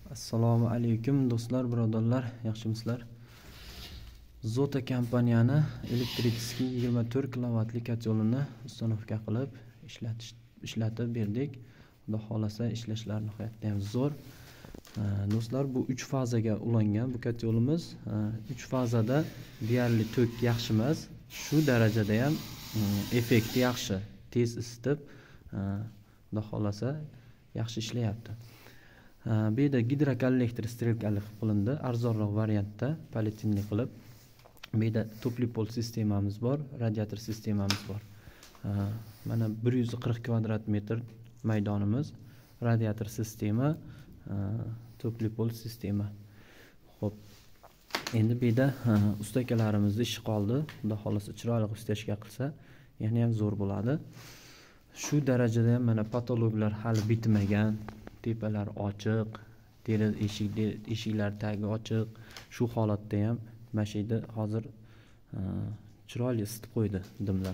Assalomu alaykum do'stlar, birodarlar, yaxshimisizlar? Zota kompaniyani elektritskiy 24 kilovatli kotyolini ustanovka qilib ishlatib berdik. Xudo xolasa ishlashlari nihoyatda ham zo'r. Do'stlar, bu 3 fazaga ulangan bu kotyolimiz. 3 fazada deyarli tok yaxshi emas. Shu darajada ham effekti yaxshi. Tez isitib, xudo xolasa yaxshi ishlayapti. Bu yerda gidrokollektor strelkali qilindi, arzonroq variantda polietilni qilib. Bu yerda topli pol sistemamiz bor, radiator sistemamiz bor. Mana 140 kvadrat metr maydonimiz, radiator sistema, topli pol sistema. Xo'p. Endi bu yerda ustakalarimizni ishi qoldi. Xudo xolasa chiroyli ishlashga qilsa, yana ham zo'r bo'ladi. Shu darajada ham mana patologlar hali bitmagan. Tepalar ochiq, deraza eshiklar tagi ochiq. Shu holatda ham mashina hozir chiroyli isitib qo'ydi dimlab.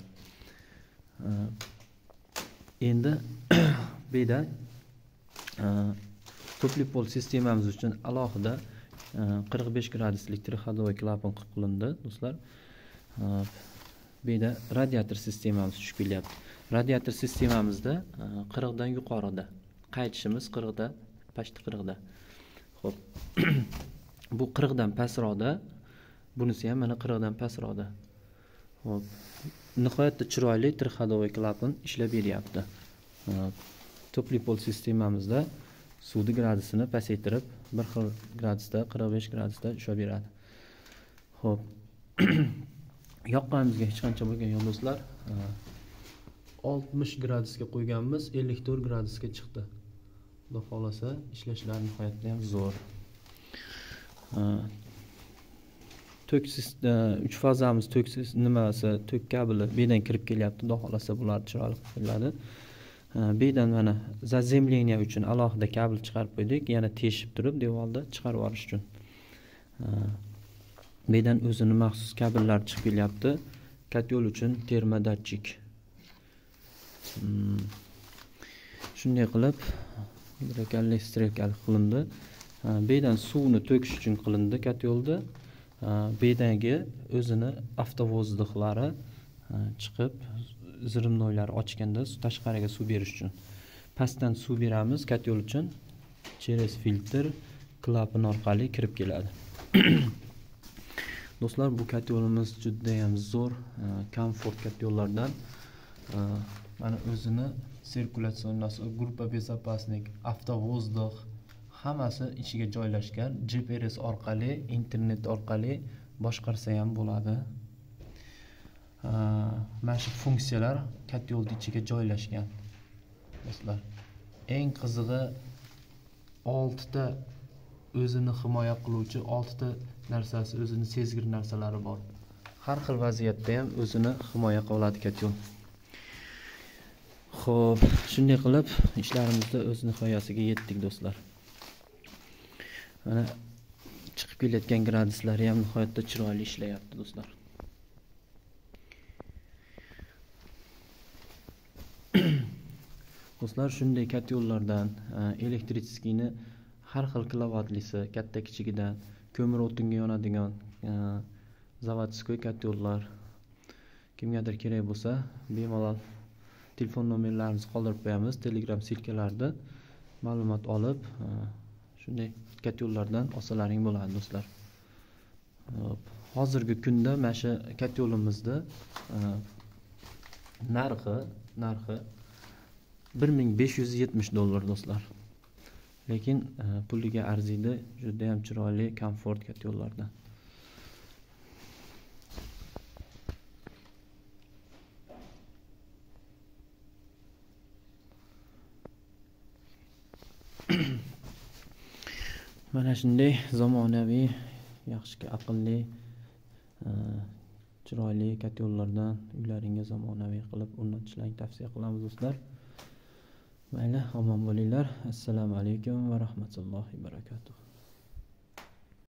Endi bu yerda topli pol sistemamiz uchun alohida 45 graduslik triходовой klapan qilindi, do'stlar. Bu yerda radiator sistemamiz tushib kelyapti. Radiator sistemamizda 40 dan yuqorida. Qaytishimiz 40 da, pashti 40 da. Xo'p. Bu 40 dan pastroqda, bunisi ham mana 40 dan pastroqda. Xo'p. Nihoyatda chiroyli triходовой klapan ishlab beryapti. Topli pol sistemamizda suvni gradusini pasaytirib, bir xil gradusda, 45 gradusda ushlab beradi. Xo'p. Yoqqanimizga hech qancha bo'lgan yo'q do'stlar. 60 gradusga qo'yganmiz, 54 gradusga chiqdi. Xudo xolasa ishlashlari nihoyatda ham zo'r. Tok 3 fazamiz tok nimasi, tok kabeli bu yerdan kirib kelyapti. Xudo xolasa bular chiroyli qiladi. Bu yerdan mana zazemleniya uchun alohida kabel chiqarib qo'ydik, yana teshib turib devorda chiqarib olish uchun. Bu yerdan o'zini maxsus kabellar chiqib kelyapti. Kotyol uchun termodatchik. Shunday qilib gidrokollektor qilindi. Bu yerdan suvni to'kish uchun qilindi kotyolda. Bu yerdagi o'zini avtovozdiqlari chiqib, zirimnoylar ochganda tashqariga suv berish uchun. Pastdan suv beramiz kotyol uchun. Через filtr klapan orqali kirib keladi. Do'stlar, bu kotyolimiz juda ham zo'r, komfort kotyollardan. Mana o'zini sirkulyatsion gruppa безопасник, avtovozdiq hammasi ichiga joylashgan. GPS orqali, internet orqali boshqarsa ham bo'ladi. Mana shu funksiyalar kotyolning ichiga joylashgan. Do'stlar, eng qizig'i 6 ta o'zini himoya qiluvchi 6 ta narsasi, o'zini sezgir narsalari bor. Har xil vaziyatda ham o'zini himoya qiladi kotyol. Xo'p, shunday qilib ishlarimizda o'z nihoyasiga yetdik do'stlar. Mana chiqib kelayotgan graduslari ham nihoyatda chiroyli ishlayapti do'stlar. Do'stlar, shunday kotyollardan elektritskiyni har xil kilovatlisi, katta kichigidan, ko'mir o'tinga yonadigan zavodskoy kotyollar kimgadir kerak bo'lsa, bemalol telefon nomerlarimizni qoldirib qo'yamiz. Telegram silkalarida ma'lumot olib, shunday kotyollardan olsalaring bo'ladi do'stlar. Hozirgi kunda mana shu kotyolimizda narxi $1570 do'stlar. Lekin puliga arziydi, juda ham chiroyli komfort kotyollardan. Mana shunday zamonaviy, yaxshi aqlli, chiroyli kotyollardan uylaringa zamonaviy qilib o'rnatishlarini tavsiya qilamiz do'stlar. Mayli, omon bo'linglar. Assalomu alaykum va rahmatullohi va barakatuh.